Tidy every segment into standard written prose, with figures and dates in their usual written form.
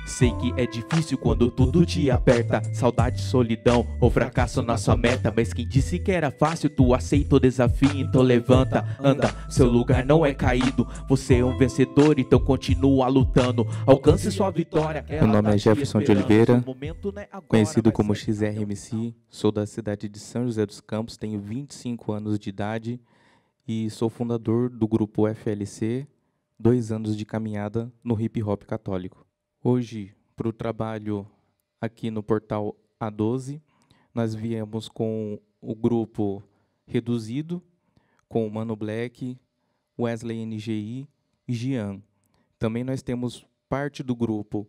Sei que é difícil quando tudo te aperta. Saudade, solidão ou fracasso na sua meta. Mas quem disse que era fácil, tu aceita o desafio. Então levanta, anda, seu lugar não é caído. Você é um vencedor, então continua lutando. Alcance sua vitória. Meu nome é Jefferson de Oliveira, conhecido como XRMC. Sou da cidade de São José dos Campos, tenho 25 anos de idade e sou fundador do grupo FLC, 2 anos de caminhada no hip hop católico. Hoje, para o trabalho aqui no portal A12, nós viemos com o grupo reduzido, com o Mano Black, Wesley NGI e Gian. Também nós temos parte do grupo,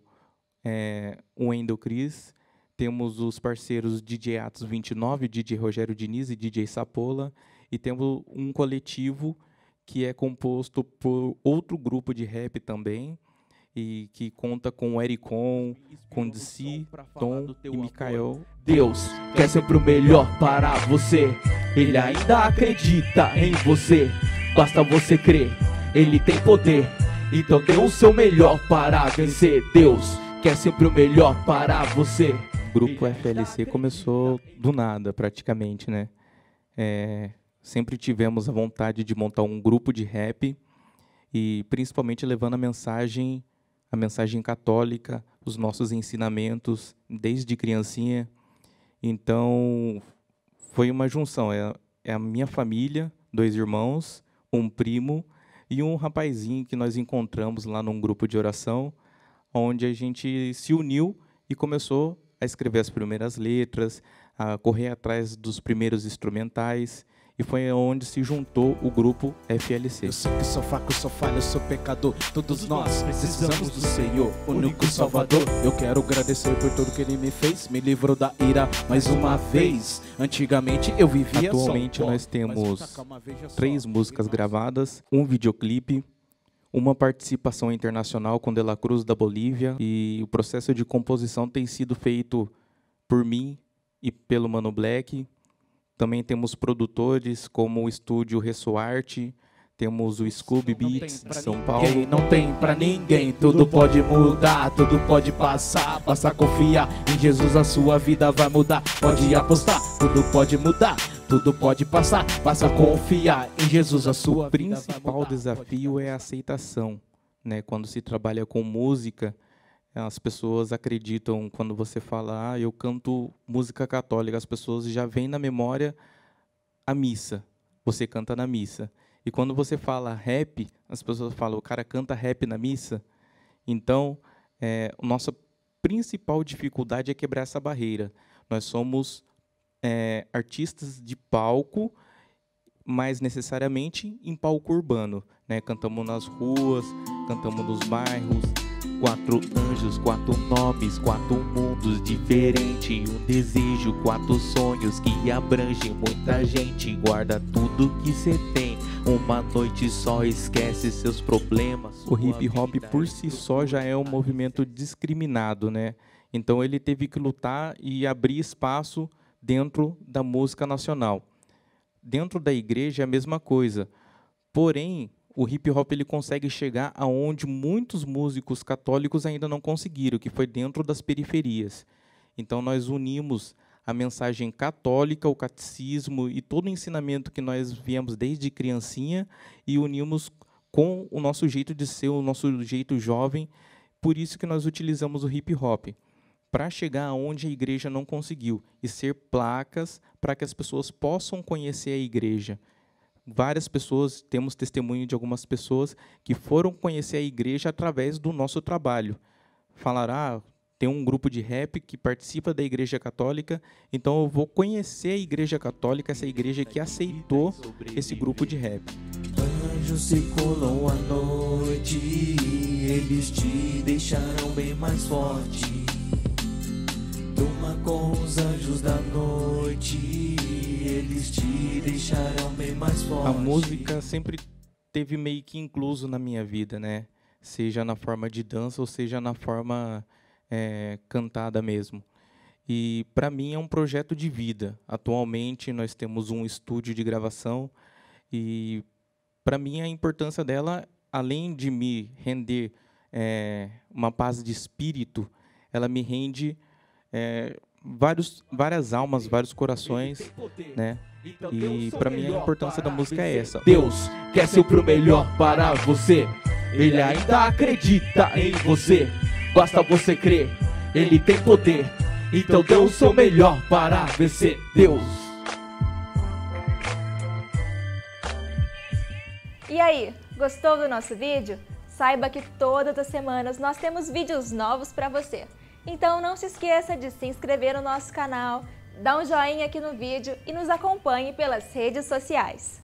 o Wendel Cris, temos os parceiros DJ Atos 29, DJ Rogério Diniz e DJ Sapola, e temos um coletivo que é composto por outro grupo de rap também, e que conta com o Ericon, com DC, Tom e Mikael. Deus quer sempre o melhor para você. Ele ainda acredita em você. Basta você crer, Ele tem poder. Então dê o seu melhor para vencer. Deus quer sempre o melhor para você. O grupo FLC começou do nada, praticamente, né? Sempre tivemos a vontade de montar um grupo de rap e principalmente levando a mensagem católica, os nossos ensinamentos desde criancinha. Então, foi uma junção. É a minha família, 2 irmãos, um primo e um rapazinho que nós encontramos lá num grupo de oração, onde a gente se uniu e começou a escrever as primeiras letras, a correr atrás dos primeiros instrumentais. E foi onde se juntou o grupo FLC. Eu sei que sou fraco, sou falho, sou pecador. Todos nós precisamos do Senhor, o único Salvador. Eu quero agradecer por tudo que Ele me fez. Me livrou da ira mais uma vez. Antigamente eu vivia só. Atualmente nós temos 3 músicas gravadas, um videoclipe, uma participação internacional com De La Cruz da Bolívia. E o processo de composição tem sido feito por mim e pelo Mano Black. Também temos produtores como o estúdio Ressoarte, temos o Scooby Beats de São Paulo. Não tem pra ninguém, tudo pode mudar, tudo pode passar. Basta confiar em Jesus, a sua vida vai mudar. Pode apostar, tudo pode mudar, tudo pode passar. Basta confiar em Jesus, a sua vida vai mudar. O principal desafio é a aceitação, né? Quando se trabalha com música, as pessoas acreditam, quando você fala, eu canto música católica, as pessoas já vêm na memória a missa, você canta na missa. E quando você fala rap, as pessoas falam, o cara canta rap na missa. Então, a nossa principal dificuldade é quebrar essa barreira. Nós somos artistas de palco, mas necessariamente em palco urbano, né? Cantamos nas ruas, cantamos nos bairros. 4 anjos, 4 nomes, 4 mundos diferentes, um desejo, 4 sonhos que abrangem muita gente. Guarda tudo que cê tem, uma noite só, esquece seus problemas. O hip hop por si só já é um movimento discriminado, né? Então ele teve que lutar e abrir espaço dentro da música nacional. Dentro da igreja é a mesma coisa, porém o hip hop ele consegue chegar aonde muitos músicos católicos ainda não conseguiram, que foi dentro das periferias. Então nós unimos a mensagem católica, o catecismo e todo o ensinamento que nós viemos desde criancinha e unimos com o nosso jeito de ser, o nosso jeito jovem. Por isso que nós utilizamos o hip hop, para chegar aonde a igreja não conseguiu, e ser placas para que as pessoas possam conhecer a igreja. Várias pessoas, temos testemunho de algumas pessoas que foram conhecer a igreja através do nosso trabalho. Falaram, tem um grupo de rap que participa da igreja católica, então eu vou conhecer a igreja católica, essa igreja que aceitou esse grupo de rap. Anjos circulam à noite, eles te deixarão bem mais forte. Durma com os anjos da noite, eles te deixarão bem mais forte. A música sempre teve meio que incluso na minha vida, né? Seja na forma de dança ou seja na forma cantada mesmo. E para mim é um projeto de vida. Atualmente nós temos um estúdio de gravação e para mim a importância dela, além de me render uma paz de espírito, ela me rende várias almas, vários corações, né? E para mim a importância da música é essa. Deus quer sempre o melhor para você. Ele ainda acredita em você. Basta você crer, Ele tem poder. Então dê o seu melhor para vencer. Deus. E aí, gostou do nosso vídeo? Saiba que todas as semanas nós temos vídeos novos para você. Então não se esqueça de se inscrever no nosso canal, dá um joinha aqui no vídeo e nos acompanhe pelas redes sociais.